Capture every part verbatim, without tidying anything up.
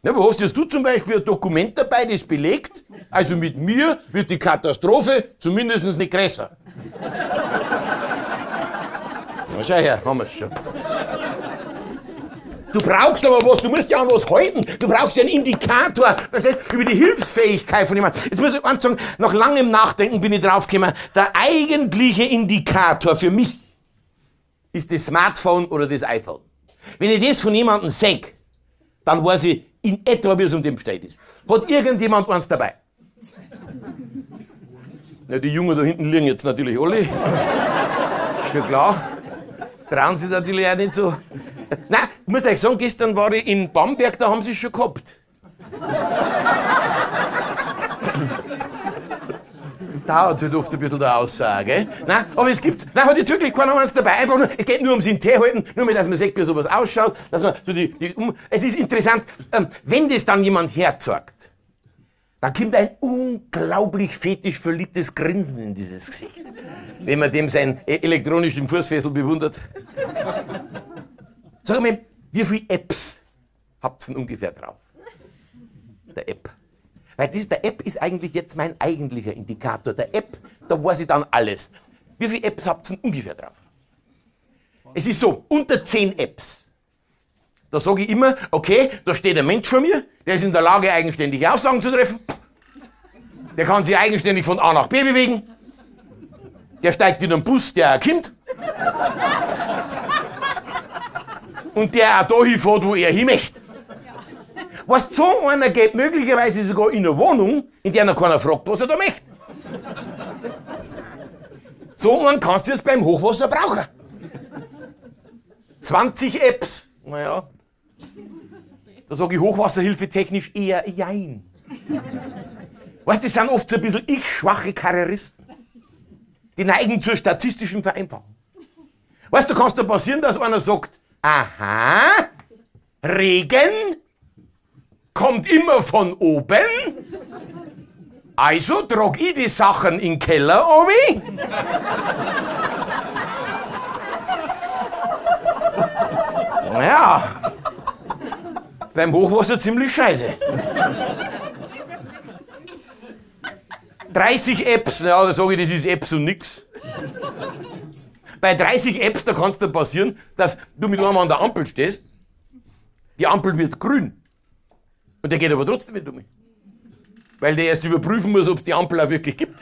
Ja, aber hast jetzt du zum Beispiel ein Dokument dabei, das belegt, also mit mir wird die Katastrophe zumindest nicht größer. Na, schau her, haben wir's schon. Du brauchst aber was, du musst ja an was halten. Du brauchst ja einen Indikator, verstehst, über die Hilfsfähigkeit von jemandem. Jetzt muss ich eins sagen, nach langem Nachdenken bin ich draufgekommen, der eigentliche Indikator für mich ist das Smartphone oder das iPhone. Wenn ich das von jemandem sehe, dann weiß ich in etwa, wie es um den bestellt ist. Hat irgendjemand eins dabei? Ja, die Jungen da hinten liegen jetzt natürlich alle. Ist schon klar. Trauen sie natürlich auch nicht so. Nein, ich muss euch sagen, gestern war ich in Bamberg, da haben sie es schon gehabt. Dauert halt oft ein bisschen der Aussage, gell? Nein, aber es gibt, nein, hat jetzt wirklich keiner eins dabei. Einfach nur, es geht nur ums in Tee halten, nur mal, dass man sieht, wie sowas ausschaut, dass man so die, die um, es ist interessant, ähm, wenn das dann jemand herzeigt, dann kommt ein unglaublich fetisch verliebtes Grinsen in dieses Gesicht, wenn man dem seinen elektronischen Fußfessel bewundert. Sag mal, wie viele Apps habt ihr denn ungefähr drauf? Der App. Weil das, der App ist eigentlich jetzt mein eigentlicher Indikator. Der App, da weiß ich dann alles. Wie viele Apps habt ihr denn ungefähr drauf? Es ist so, unter zehn Apps. Da sage ich immer, okay, da steht ein Mensch vor mir, der ist in der Lage, eigenständige Aussagen zu treffen. Der kann sich eigenständig von A nach B bewegen. Der steigt in einen Bus, der kommt. Und der auch dahin fährt, wo er hin möchte. Weißt, so einer geht möglicherweise sogar in eine Wohnung, in der noch keiner fragt, was er da möchte. So einen kannst du jetzt beim Hochwasser brauchen. zwanzig Apps. Naja. Da sage ich Hochwasserhilfe technisch eher jein. Weißt du, das sind oft so ein bisschen ich-schwache Karrieristen. Die neigen zur statistischen Vereinfachung. Weißt du, kannst da passieren, dass einer sagt, aha, Regen kommt immer von oben, also trag ich die Sachen in den Keller obi. Naja, ist beim Hochwasser ziemlich scheiße. dreißig Apps, ja, da sage ich, das ist Apps und nix. Bei dreißig Apps, da kann es dir passieren, dass du mit einem an der Ampel stehst, die Ampel wird grün. Und der geht aber trotzdem nicht um mich. Weil der erst überprüfen muss, ob es die Ampel auch wirklich gibt.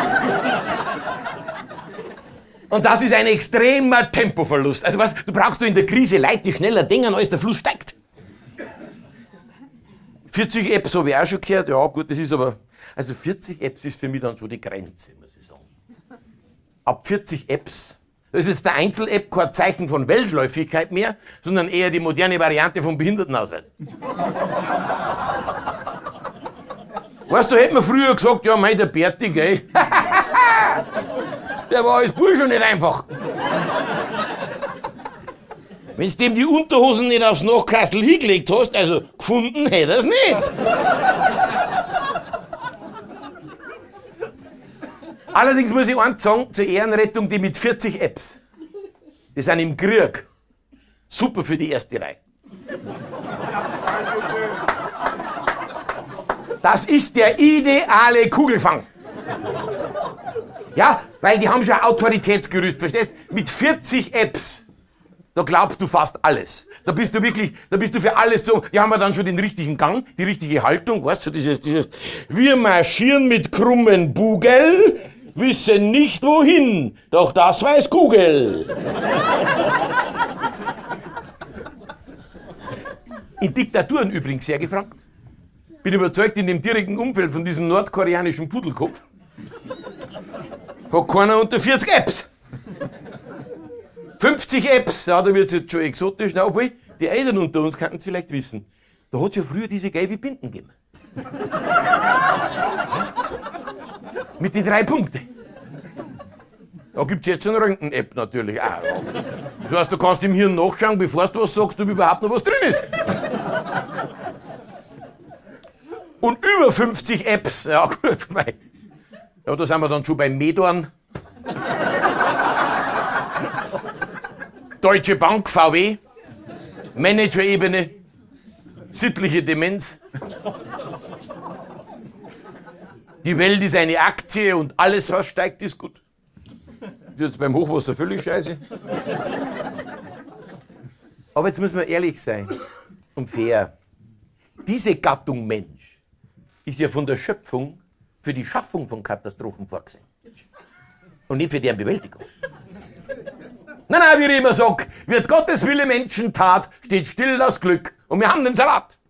Und das ist ein extremer Tempoverlust. Also was, du brauchst du in der Krise Leute, die schneller denken, als der Fluss steigt. vierzig Apps habe ich auch schon gehört. Ja gut, das ist aber... Also vierzig Apps ist für mich dann schon die Grenze, muss ich sagen. Ab vierzig Apps, das ist jetzt der Einzel-App kein Zeichen von Weltläufigkeit mehr, sondern eher die moderne Variante vom Behindertenausweis. Weißt du, hätte man früher gesagt, ja, mei, der Berti, gell? Der war als Bursche nicht einfach. Wenn du dem die Unterhosen nicht aufs Nachkastel hingelegt hast, also gefunden hätte er es nicht. Allerdings muss ich eins sagen, zur Ehrenrettung, die mit vierzig Apps, die sind im Krieg super für die erste Reihe. Das ist der ideale Kugelfang. Ja, weil die haben schon ein Autoritätsgerüst, verstehst? Mit vierzig Apps, da glaubst du fast alles. Da bist du wirklich, da bist du für alles so, die haben ja dann schon den richtigen Gang, die richtige Haltung, weißt du, dieses, dieses, wir marschieren mit krummen Bugel, wissen nicht wohin, doch das weiß Google. In Diktaturen übrigens sehr gefragt. Bin überzeugt, in dem direkten Umfeld von diesem nordkoreanischen Pudelkopf hat keiner unter vierzig Apps. fünfzig Apps, ja, da wird es jetzt schon exotisch. Na, obwohl, die Eltern unter uns könnten es vielleicht wissen. Da hat es ja früher diese gelbe Binden gegeben. Mit den drei Punkten. Da gibt es jetzt schon eine Röntgen-App natürlich auch. Das heißt, du kannst im Hirn nachschauen, bevor du was sagst, ob überhaupt noch was drin ist. Und über fünfzig Apps, ja gut, ja, da sind wir dann schon bei Medorn. Deutsche Bank, V W, Manager-Ebene, Sittliche Demenz. Die Welt ist eine Aktie und alles, was steigt, ist gut. Das ist jetzt beim Hochwasser völlig scheiße. Aber jetzt muss man ehrlich sein und fair. Diese Gattung Mensch ist ja von der Schöpfung für die Schaffung von Katastrophen vorgesehen. Und nicht für deren Bewältigung. Nein, nein, wie ich immer sage, wird Gottes Wille Menschen tat, steht still das Glück und wir haben den Salat.